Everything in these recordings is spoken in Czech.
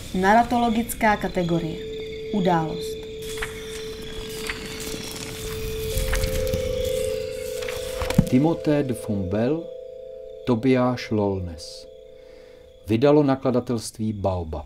Narratologická kategorie. Událost. Timothée de Fombelle, Tobiáš Lolnes. Vydalo nakladatelství Baobab.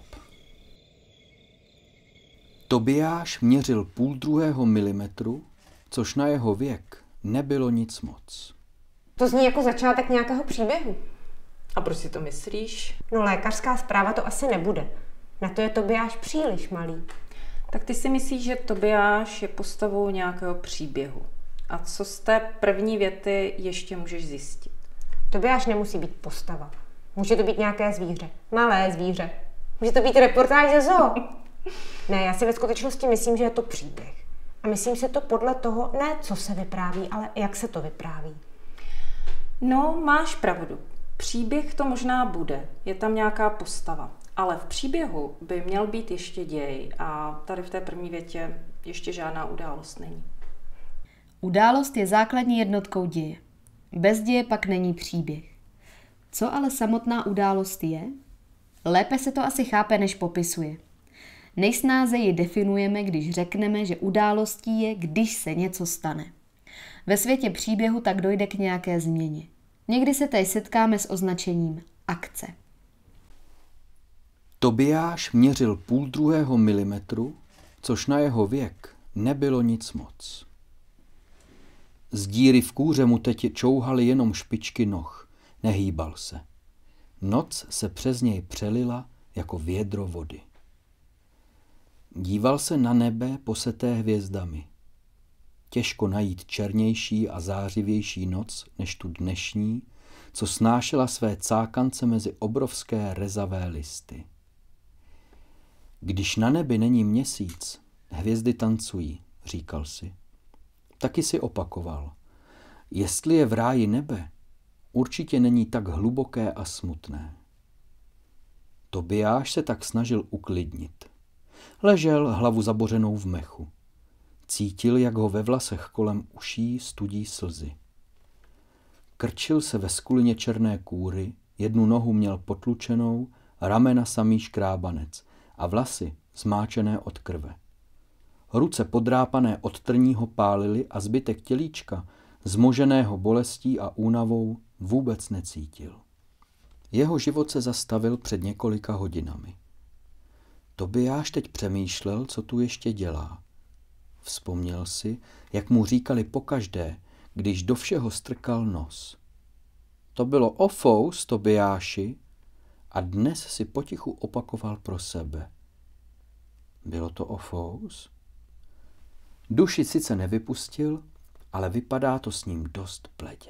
Tobiáš měřil 0,5 milimetru, což na jeho věk nebylo nic moc. To zní jako začátek nějakého příběhu. A proč si to myslíš? No, lékařská zpráva to asi nebude. Na to je Tobiáš příliš malý. Tak ty si myslíš, že Tobiáš je postavou nějakého příběhu. A co z té první věty ještě můžeš zjistit? Tobiáš nemusí být postava. Může to být nějaké zvíře. Malé zvíře. Může to být reportáž ze zoo. Ne, já si ve skutečnosti myslím, že je to příběh. A myslím si to podle toho, ne co se vypráví, ale jak se to vypráví. No, máš pravdu. Příběh to možná bude. Je tam nějaká postava. Ale v příběhu by měl být ještě děj a tady v té první větě ještě žádná událost není. Událost je základní jednotkou děje. Bez děje pak není příběh. Co ale samotná událost je? Lépe se to asi chápe, než popisuje. Nejsnáze ji definujeme, když řekneme, že událostí je, když se něco stane. Ve světě příběhu tak dojde k nějaké změně. Někdy se tady setkáme s označením akce. Tobiáš měřil 0,5 milimetru, což na jeho věk nebylo nic moc. Z díry v kůře mu teď čouhaly jenom špičky noh, nehýbal se. Noc se přes něj přelila jako vědro vody. Díval se na nebe poseté hvězdami. Těžko najít černější a zářivější noc než tu dnešní, co snášela své cákance mezi obrovské rezavé listy. Když na nebi není měsíc, hvězdy tancují, říkal si. Taky si opakoval. Jestli je v ráji nebe, určitě není tak hluboké a smutné. Tobiáš se tak snažil uklidnit. Ležel hlavu zabořenou v mechu. Cítil, jak ho ve vlasech kolem uší studí slzy. Krčil se ve skulině černé kůry, jednu nohu měl potlučenou, ramena samý škrábanec a vlasy zmáčené od krve. Ruce podrápané od trního pálily a zbytek tělíčka, zmoženého bolestí a únavou, vůbec necítil. Jeho život se zastavil před několika hodinami. Tobiáš teď přemýšlel, co tu ještě dělá. Vzpomněl si, jak mu říkali pokaždé, když do všeho strkal nos. To bylo ofous, Tobiáši, a dnes si potichu opakoval pro sebe. Bylo to ofous? Duši sice nevypustil, ale vypadá to s ním dost bledě.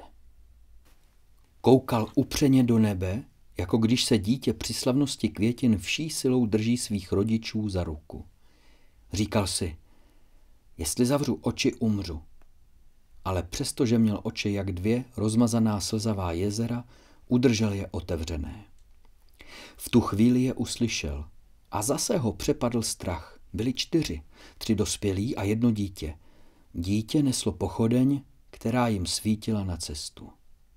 Koukal upřeně do nebe, jako když se dítě při slavnosti květin vší silou drží svých rodičů za ruku. Říkal si, jestli zavřu oči, umřu. Ale přestože měl oči jak 2 rozmazaná slzavá jezera, udržel je otevřené. V tu chvíli je uslyšel a zase ho přepadl strach. Byli 4, 3 dospělí a 1 dítě. Dítě neslo pochodeň, která jim svítila na cestu.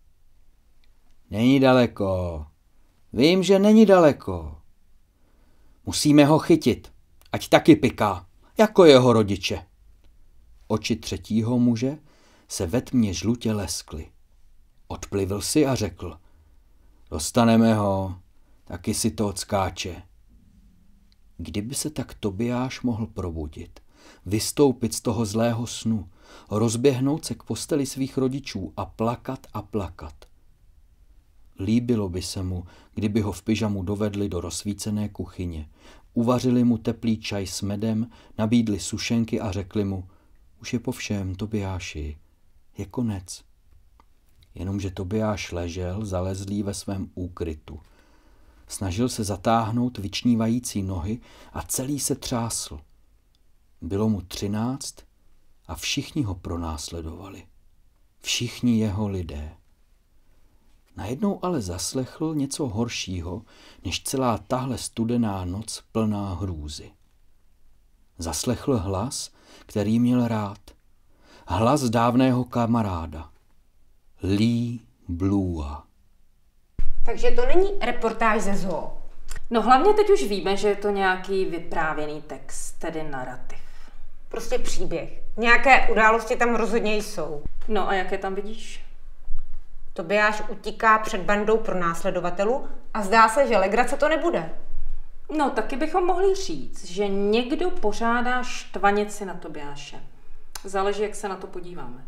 Není daleko. Vím, že není daleko. Musíme ho chytit, ať taky piká, jako jeho rodiče. Oči 3. muže se ve tmě žlutě leskly. Odplivl si a řekl, dostaneme ho, taky si to odskáče. Kdyby se tak Tobiáš mohl probudit, vystoupit z toho zlého snu, rozběhnout se k posteli svých rodičů a plakat a plakat. Líbilo by se mu, kdyby ho v pyžamu dovedli do rozsvícené kuchyně, uvařili mu teplý čaj s medem, nabídli sušenky a řekli mu, už je po všem, Tobiáši, je konec. Jenomže Tobiáš ležel zalezlý ve svém úkrytu. Snažil se zatáhnout vyčnívající nohy a celý se třásl. Bylo mu 13 a všichni ho pronásledovali. Všichni jeho lidé. Najednou ale zaslechl něco horšího, než celá tahle studená noc plná hrůzy. Zaslechl hlas, který měl rád. Hlas dávného kamaráda. Lee Blua. Takže to není reportáž ze zoo. No hlavně teď už víme, že je to nějaký vyprávěný text, tedy narrativ. Prostě příběh. Nějaké události tam rozhodně jsou. No a jaké tam vidíš? Tobiáš utíká před bandou pronásledovatelů a zdá se, že legrace to nebude. No taky bychom mohli říct, že někdo pořádá štvanici na Tobiáše. Záleží, jak se na to podíváme.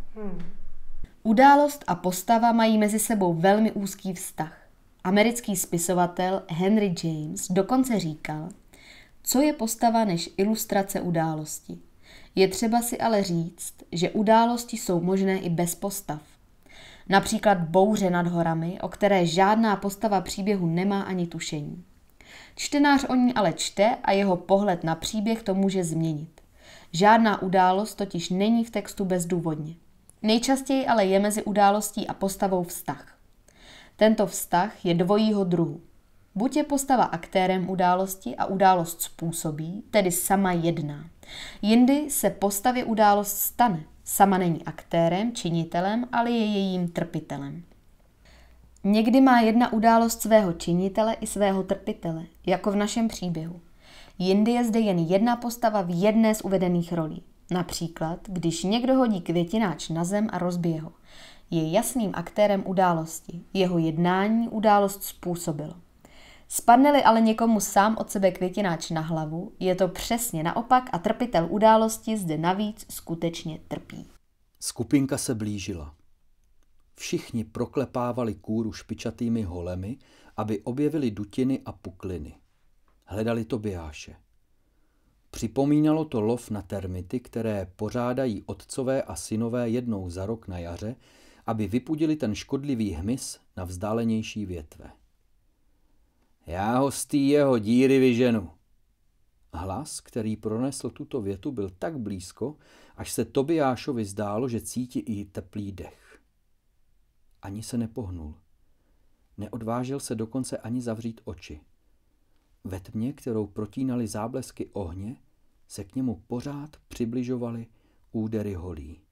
Událost a postava mají mezi sebou velmi úzký vztah. Americký spisovatel Henry James dokonce říkal, co je postava než ilustrace události. Je třeba si ale říct, že události jsou možné i bez postav. Například bouře nad horami, o které žádná postava příběhu nemá ani tušení. Čtenář o ní ale čte a jeho pohled na příběh to může změnit. Žádná událost totiž není v textu bezdůvodně. Nejčastěji ale je mezi událostí a postavou vztah. Tento vztah je dvojího druhu. Buď je postava aktérem události a událost způsobí, tedy sama jedná. Jindy se postavě událost stane. Sama není aktérem, činitelem, ale je jejím trpitelem. Někdy má jedna událost svého činitele i svého trpitele, jako v našem příběhu. Jindy je zde jen jedna postava v jedné z uvedených rolí. Například, když někdo hodí květináč na zem a rozbije ho. Je jasným aktérem události. Jeho jednání událost způsobilo. Spadne-li ale někomu sám od sebe květináč na hlavu, je to přesně naopak a trpitel události zde navíc skutečně trpí. Skupinka se blížila. Všichni proklepávali kůru špičatými holemi, aby objevili dutiny a pukliny. Hledali Tobiáše. Připomínalo to lov na termity, které pořádají otcové a synové jednou za rok na jaře, aby vypudili ten škodlivý hmyz na vzdálenější větve. Já ho z té jeho díry vyženu. Hlas, který pronesl tuto větu, byl tak blízko, až se Tobiášovi zdálo, že cítí i teplý dech. Ani se nepohnul. Neodvážil se dokonce ani zavřít oči. Ve tmě, kterou protínali záblesky ohně, se k němu pořád přibližovaly údery holí.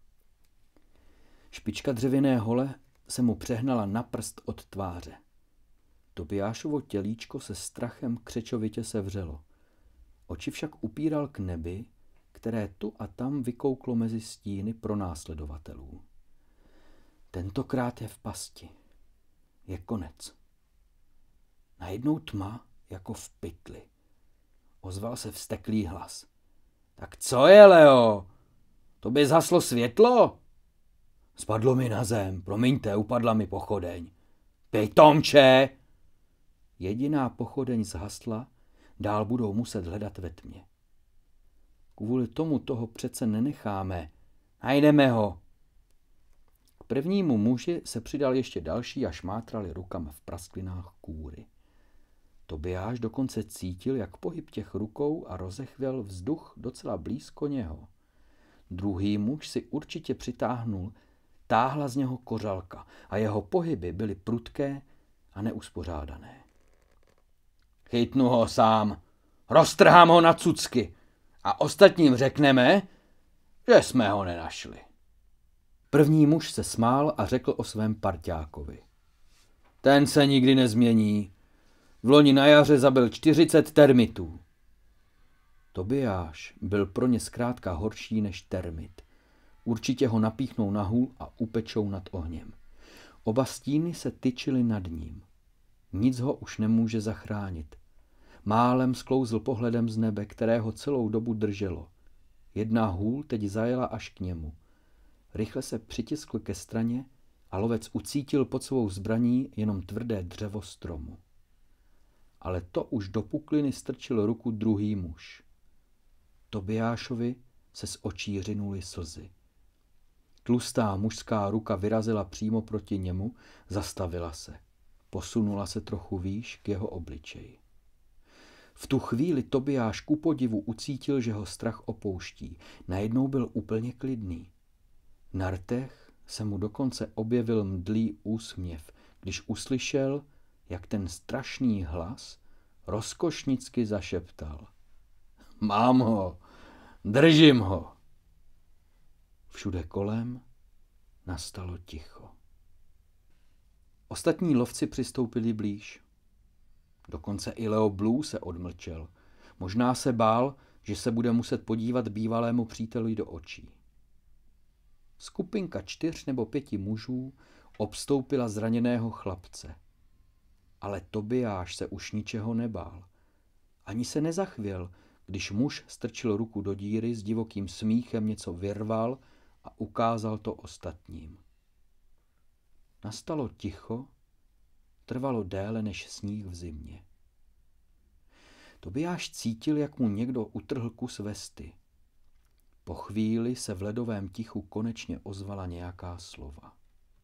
Špička dřevěné hole se mu přehnala na prst od tváře. Tobiášovo tělíčko se strachem křečovitě sevřelo. Oči však upíral k nebi, které tu a tam vykouklo mezi stíny pronásledovatelů. Tentokrát je v pasti. Je konec. Najednou tma jako v pytli. Ozval se vzteklý hlas. Tak co je, Leo? To by zhaslo světlo? Spadlo mi na zem, promiňte, upadla mi pochodeň. Pitomče! Jediná pochodeň zhasla, dál budou muset hledat ve tmě. Kvůli tomu toho přece nenecháme. Najdeme ho. K prvnímu muži se přidal ještě další a šmátrali rukama v prasklinách kůry. Tobiáš dokonce cítil, jak pohyb těch rukou a rozechvěl vzduch docela blízko něho. Druhý muž si určitě přitáhnul, táhla z něho kořalka a jeho pohyby byly prudké a neuspořádané. Chytnu ho sám, roztrhám ho na cucky a ostatním řekneme, že jsme ho nenašli. První muž se smál a řekl o svém parťákovi. Ten se nikdy nezmění. Vloni na jaře zabil 40 termitů. Tobiáš byl pro ně zkrátka horší než termit. Určitě ho napíchnou na hůl a upečou nad ohněm. Oba stíny se tyčily nad ním. Nic ho už nemůže zachránit. Málem sklouzl pohledem z nebe, které ho celou dobu drželo. Jedna hůl teď zajela až k němu. Rychle se přitiskl ke straně a lovec ucítil pod svou zbraní jenom tvrdé dřevo stromu. Ale to už do pukliny strčil ruku druhý muž. Tobiášovi se z očí řinuly slzy. Tlustá mužská ruka vyrazila přímo proti němu, zastavila se. Posunula se trochu výš k jeho obličeji. V tu chvíli Tobiáš ku podivu ucítil, že ho strach opouští. Najednou byl úplně klidný. Na rtech se mu dokonce objevil mdlý úsměv, když uslyšel, jak ten strašný hlas rozkošnicky zašeptal. Mám ho, držím ho. Všude kolem nastalo ticho. Ostatní lovci přistoupili blíž. Dokonce i Leo Blue se odmlčel. Možná se bál, že se bude muset podívat bývalému příteli do očí. Skupinka 4 nebo 5 mužů obstoupila zraněného chlapce. Ale Tobiáš se už ničeho nebál. Ani se nezachvěl, když muž strčil ruku do díry, s divokým smíchem něco vyrval a ukázal to ostatním. Nastalo ticho, trvalo déle než sníh v zimě. Tobiáš cítil, jak mu někdo utrhl kus vesty. Po chvíli se v ledovém tichu konečně ozvala nějaká slova.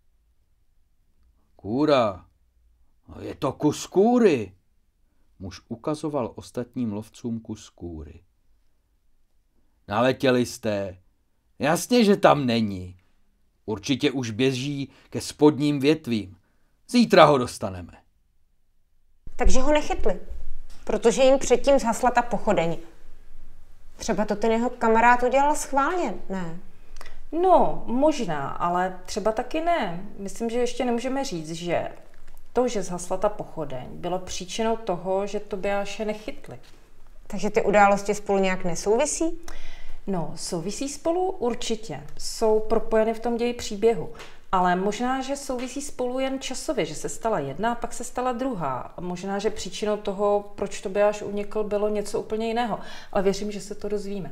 Kůra, je to kus kůry. Muž ukazoval ostatním lovcům kus kůry. Naletěli jste. Jasně, že tam není. Určitě už běží ke spodním větvím. Zítra ho dostaneme. Takže ho nechytli, protože jim předtím zhasla ta pochodeň. Třeba to ten jeho kamarád udělal schválně, ne? No, možná, ale třeba taky ne. Myslím, že ještě nemůžeme říct, že to, že zhasla ta pochodeň, bylo příčinou toho, že Tobiáše nechytli. Takže ty události spolu nějak nesouvisí? No, souvisí spolu určitě. Jsou propojeny v tom ději příběhu. Ale možná, že souvisí spolu jen časově, že se stala jedna, pak se stala druhá. A možná, že příčinou toho, proč Tobiáš unikl, bylo něco úplně jiného. Ale věřím, že se to dozvíme.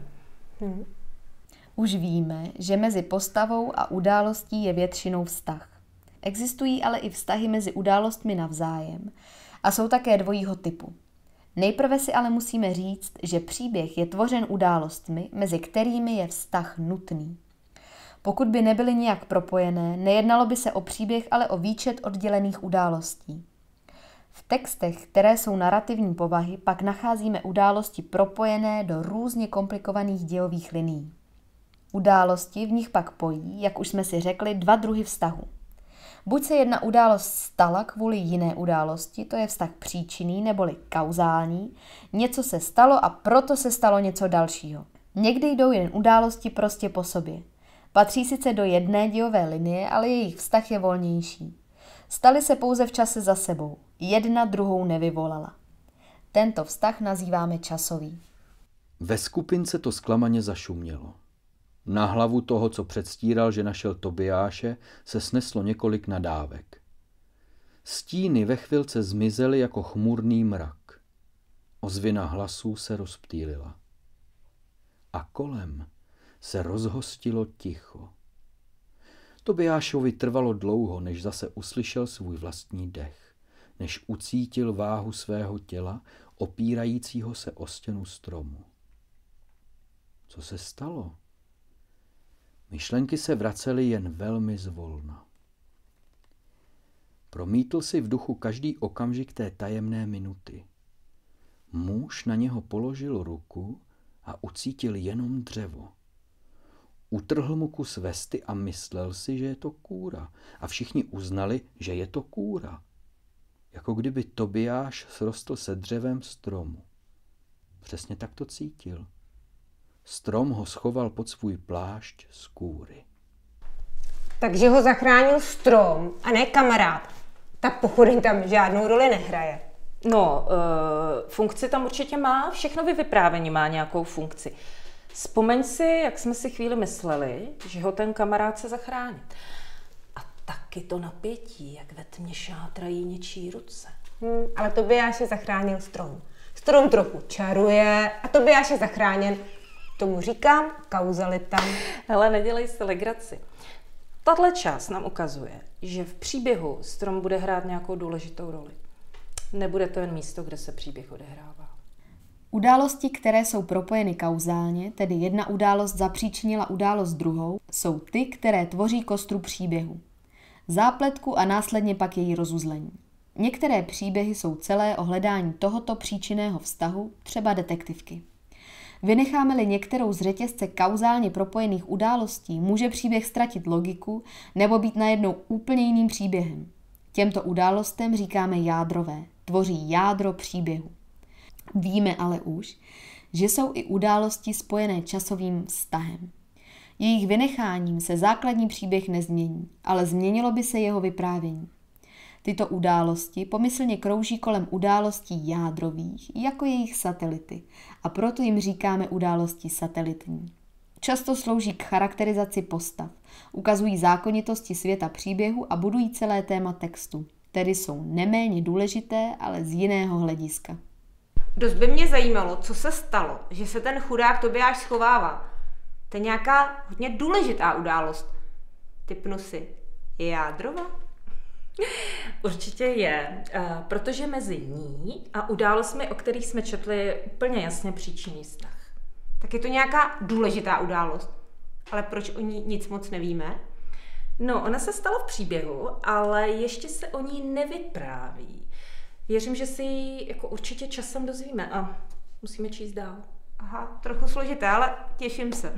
Už víme, že mezi postavou a událostí je většinou vztah. Existují ale i vztahy mezi událostmi navzájem a jsou také dvojího typu. Nejprve si ale musíme říct, že příběh je tvořen událostmi, mezi kterými je vztah nutný. Pokud by nebyly nijak propojené, nejednalo by se o příběh, ale o výčet oddělených událostí. V textech, které jsou narrativní povahy, pak nacházíme události propojené do různě komplikovaných dějových linií. Události v nich pak pojí, jak už jsme si řekli, 2 druhy vztahu. Buď se jedna událost stala kvůli jiné události, to je vztah příčinný neboli kauzální, něco se stalo a proto se stalo něco dalšího. Někdy jdou jen události prostě po sobě. Patří sice do jedné dějové linie, ale jejich vztah je volnější. Staly se pouze v čase za sebou, jedna druhou nevyvolala. Tento vztah nazýváme časový. Ve skupince to zklamaně zašumělo. Na hlavu toho, co předstíral, že našel Tobiáše, se sneslo několik nadávek. Stíny ve chvilce zmizely jako chmurný mrak. Ozvěna hlasů se rozptýlila. A kolem se rozhostilo ticho. Tobiášovi trvalo dlouho, než zase uslyšel svůj vlastní dech, než ucítil váhu svého těla, opírajícího se o stěnu stromu. Co se stalo? Myšlenky se vracely jen velmi zvolna. Promítl si v duchu každý okamžik té tajemné minuty. Muž na něho položil ruku a ucítil jenom dřevo. Utrhl mu kus vesty a myslel si, že je to kůra. A všichni uznali, že je to kůra. Jako kdyby Tobiáš srostl se dřevem stromu. Přesně tak to cítil. Strom ho schoval pod svůj plášť z kůry. Takže ho zachránil strom a ne kamarád. Ta pochodeň tam žádnou roli nehraje. No, funkci tam určitě má, všechno vyprávění má nějakou funkci. Vzpomeň si, jak jsme si chvíli mysleli, že ho ten kamarád se zachránit. A taky to napětí, jak ve tmě šátrají něčí ruce. Ale Tobiáše zachránil strom. Strom trochu čaruje a Tobiáš je zachráněn. Tomu říkám kauzalita. Hele, nedělej si legraci. Tahle část nám ukazuje, že v příběhu strom bude hrát nějakou důležitou roli. Nebude to jen místo, kde se příběh odehrává. Události, které jsou propojeny kauzálně, tedy jedna událost zapříčinila událost druhou, jsou ty, které tvoří kostru příběhu. Zápletku a následně pak její rozuzlení. Některé příběhy jsou celé o hledání tohoto příčinného vztahu, třeba detektivky. Vynecháme-li některou z řetězce kauzálně propojených událostí, může příběh ztratit logiku nebo být najednou úplně jiným příběhem. Těmto událostem říkáme jádrové, tvoří jádro příběhu. Víme ale už, že jsou i události spojené časovým vztahem. Jejich vynecháním se základní příběh nezmění, ale změnilo by se jeho vyprávění. Tyto události pomyslně krouží kolem událostí jádrových jako jejich satelity a proto jim říkáme události satelitní. Často slouží k charakterizaci postav, ukazují zákonitosti světa příběhu a budují celé téma textu, tedy jsou neméně důležité, ale z jiného hlediska. Dost by mě zajímalo, co se stalo, že se ten chudák Tobiáš schovává. To je nějaká hodně důležitá událost. Tipnu si, je jádrová? Určitě je, protože mezi ní a událostmi, o kterých jsme četli, je úplně jasně příčinný vztah. Tak je to nějaká důležitá událost. Ale proč o ní nic moc nevíme? No, ona se stala v příběhu, ale ještě se o ní nevypráví. Věřím, že si ji jako určitě časem dozvíme a musíme číst dál. Aha, trochu složité, ale těším se.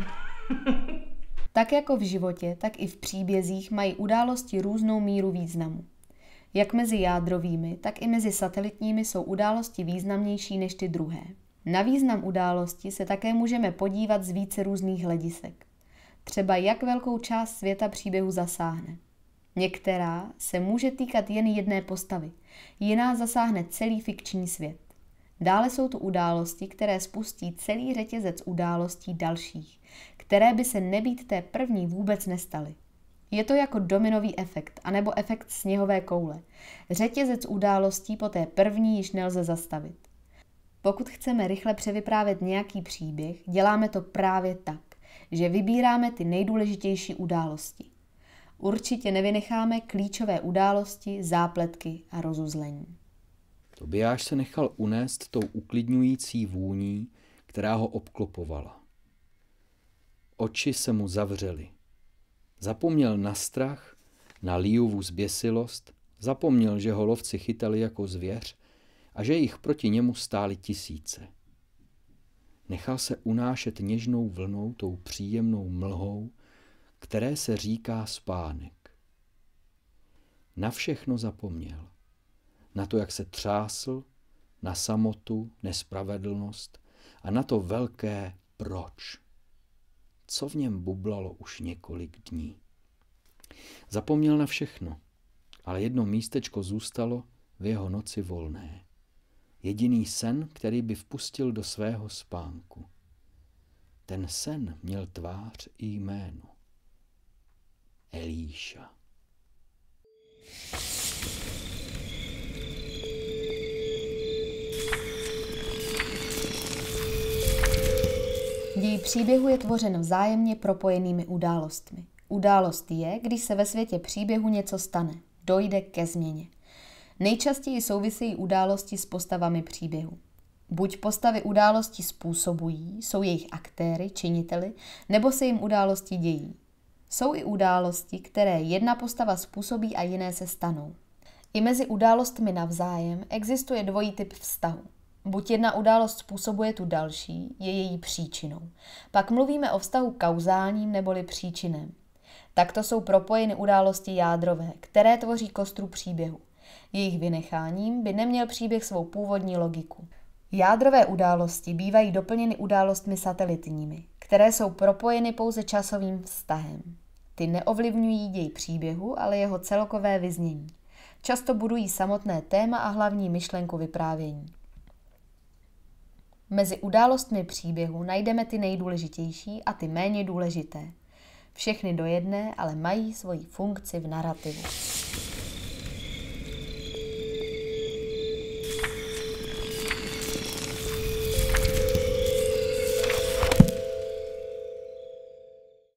Tak jako v životě, tak i v příbězích mají události různou míru významu. Jak mezi jádrovými, tak i mezi satelitními jsou události významnější než ty druhé. Na význam události se také můžeme podívat z více různých hledisek. Třeba jak velkou část světa příběhu zasáhne. Některá se může týkat jen jedné postavy, jiná zasáhne celý fikční svět. Dále jsou tu události, které spustí celý řetězec událostí dalších, které by se nebýt té první vůbec nestaly. Je to jako dominový efekt, anebo efekt sněhové koule. Řetězec událostí po té první již nelze zastavit. Pokud chceme rychle převyprávět nějaký příběh, děláme to právě tak, že vybíráme ty nejdůležitější události. Určitě nevynecháme klíčové události, zápletky a rozuzlení. Tobiáš se nechal unést tou uklidňující vůní, která ho obklopovala. Oči se mu zavřely. Zapomněl na strach, na Liuvu zběsilost, zapomněl, že ho lovci chytali jako zvěř a že jich proti němu stály tisíce. Nechal se unášet něžnou vlnou, tou příjemnou mlhou, které se říká spánek. Na všechno zapomněl. Na to, jak se třásl, na samotu, nespravedlnost a na to velké proč. Co v něm bublalo už několik dní. Zapomněl na všechno, ale jedno místečko zůstalo v jeho noci volné. Jediný sen, který by vpustil do svého spánku. Ten sen měl tvář i jméno. Elíša. Děj příběhu je tvořen vzájemně propojenými událostmi. Událost je, když se ve světě příběhu něco stane, dojde ke změně. Nejčastěji souvisejí události s postavami příběhu. Buď postavy události způsobují, jsou jejich aktéry, činiteli, nebo se jim události dějí. Jsou i události, které jedna postava způsobí a jiné se stanou. I mezi událostmi navzájem existuje dvojí typ vztahu. Buď jedna událost způsobuje tu další, je její příčinou. Pak mluvíme o vztahu kauzálním neboli příčinem. Takto jsou propojeny události jádrové, které tvoří kostru příběhu. Jejich vynecháním by neměl příběh svou původní logiku. Jádrové události bývají doplněny událostmi satelitními, které jsou propojeny pouze časovým vztahem. Ty neovlivňují děj příběhu, ale jeho celkové vyznění. Často budují samotné téma a hlavní myšlenku vyprávění. Mezi událostmi příběhu najdeme ty nejdůležitější a ty méně důležité. Všechny do jedné, ale mají svoji funkci v narrativu.